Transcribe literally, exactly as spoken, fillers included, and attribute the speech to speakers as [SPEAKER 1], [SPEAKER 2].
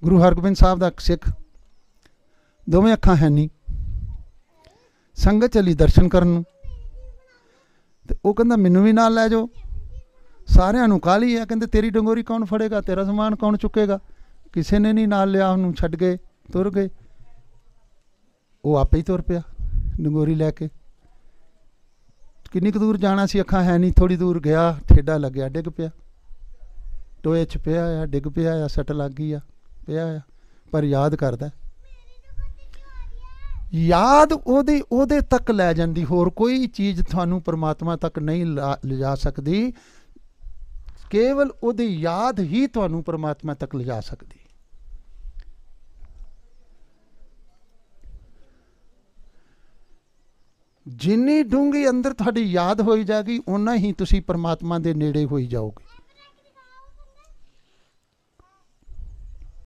[SPEAKER 1] गुरु हरगोबिंद साहब का सिख, दोवें अखां है नहीं, संगत चली दर्शन करन, ते वो कहंदा मैनू भी नाल लै जाओ। सारिਆਂ ਨੂੰ ਕਾਹਲੀ है, कहते तेरी डंगोरी कौन फड़ेगा, तेरा समान कौन चुकेगा। किसी ने नहीं नाल लिया, उन्होंने छड्ड गए, तुर गए। वो आपे ही तुर पिया डंगोरी लैके। किन्नी क दूर जाना सी, अखां है नहीं, थोड़ी दूर गया, ठेडा लग्या, डिग पिया, टोए च पिया आ, डिग पिया आ, सट लग गई आ, पिया आ, पर याद करदा। याद ओदे ओदे तक लै जांदी, होर कोई चीज़ थानू परमात्मा तक नहीं लिजा सकती, केवल ओदी याद ही थानू परमात्मा तक लिजा सकती। जिन्नी डूंगी अंदर तुहाडी याद होई जाएगी, उन्ना ही तुसी परमात्मा दे नेड़े होई जाओगे।